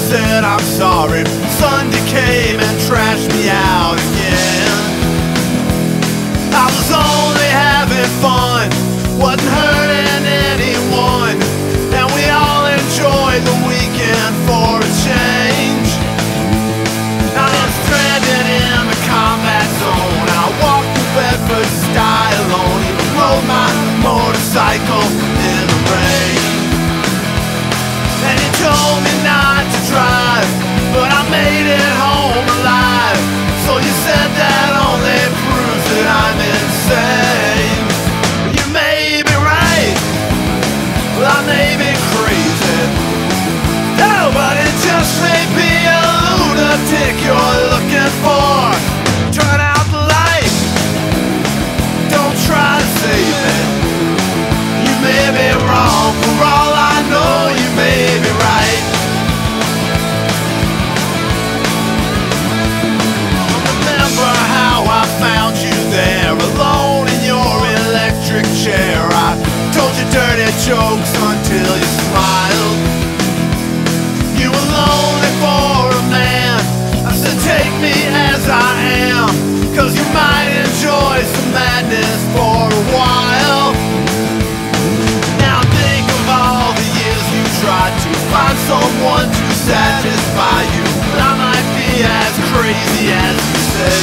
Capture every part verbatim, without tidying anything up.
said I'm sorry. Sunday came and trashed me out again. I was only having fun, wasn't hurting anyone, and we all enjoyed the weekend for a change. I was stranded in the combat zone. I walked through Bedford style alone, even rode my motorcycle in the rain. And he told me not to drive, but I made it home alive. So you said that only proves that I'm insane. You may be right, well I may be crazy. No, but it just may be a lunatic you're looking for. Turn out the light, don't try to save it. You may be wrong, for all I know you may be right. Remember how I found you there, alone in your electric chair. I told you dirty jokes until you smiled. You were lonely for a man. I said take me as I am, cause you might enjoy some madness for a while. Now think of all the years you tried to find someone to satisfy you, but I might be as crazy as you say.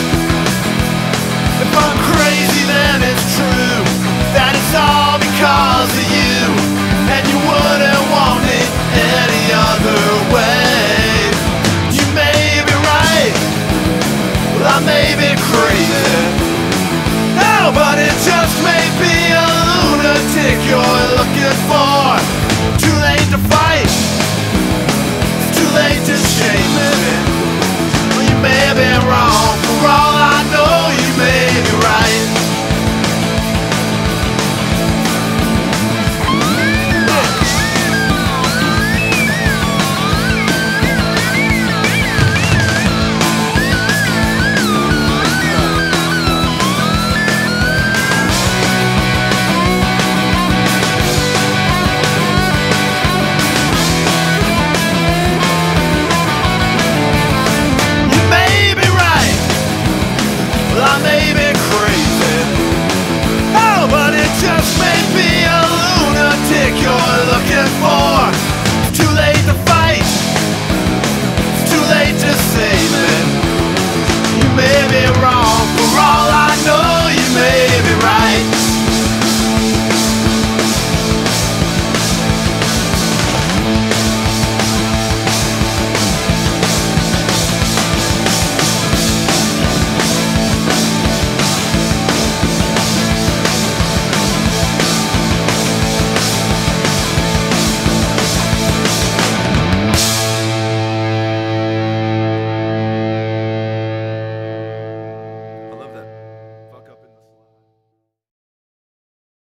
If I'm crazy then it's true that it's all because of you, and you wouldn't want it any other way. You may be right, well I may be crazy. No, but it just may be a lunatic you're looking for. Too late to fight, too late to shame it. Well, you may be wrong, for all I know you may be right. I may be crazy, oh, but it just may be a lunatic you're looking for. It's too late to fight, it's too late to save